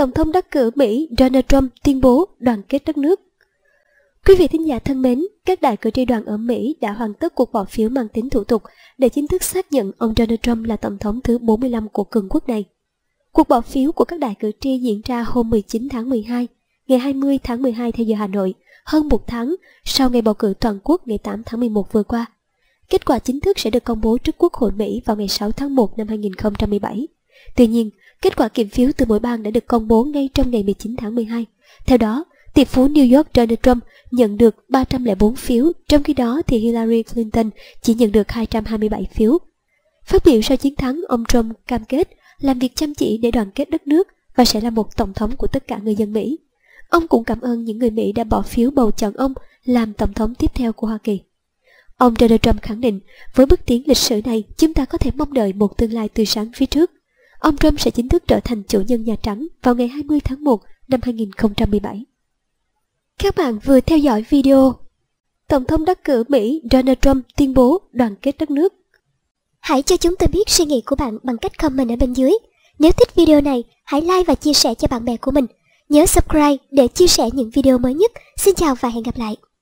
Tổng thống đắc cử Mỹ Donald Trump tuyên bố đoàn kết đất nước. Quý vị thính giả thân mến, các đại cử tri đoàn ở Mỹ đã hoàn tất cuộc bỏ phiếu mang tính thủ tục để chính thức xác nhận ông Donald Trump là tổng thống thứ 45 của cường quốc này. Cuộc bỏ phiếu của các đại cử tri diễn ra hôm 19 tháng 12, ngày 20 tháng 12 theo giờ Hà Nội, hơn một tháng sau ngày bầu cử toàn quốc ngày 8 tháng 11 vừa qua. Kết quả chính thức sẽ được công bố trước Quốc hội Mỹ vào ngày 6 tháng 1 năm 2017. Tuy nhiên, kết quả kiểm phiếu từ mỗi bang đã được công bố ngay trong ngày 19 tháng 12. Theo đó, tỷ phú New York Donald Trump nhận được 304 phiếu, trong khi đó thì Hillary Clinton chỉ nhận được 227 phiếu. Phát biểu sau chiến thắng, ông Trump cam kết làm việc chăm chỉ để đoàn kết đất nước và sẽ là một tổng thống của tất cả người dân Mỹ. Ông cũng cảm ơn những người Mỹ đã bỏ phiếu bầu chọn ông làm tổng thống tiếp theo của Hoa Kỳ. Ông Donald Trump khẳng định, với bước tiến lịch sử này, chúng ta có thể mong đợi một tương lai tươi sáng phía trước. Ông Trump sẽ chính thức trở thành chủ nhân Nhà Trắng vào ngày 20 tháng 1 năm 2017. Các bạn vừa theo dõi video Tổng thống đắc cử Mỹ Donald Trump tuyên bố đoàn kết đất nước. Hãy cho chúng tôi biết suy nghĩ của bạn bằng cách comment ở bên dưới. Nếu thích video này, hãy like và chia sẻ cho bạn bè của mình. Nhớ subscribe để chia sẻ những video mới nhất. Xin chào và hẹn gặp lại.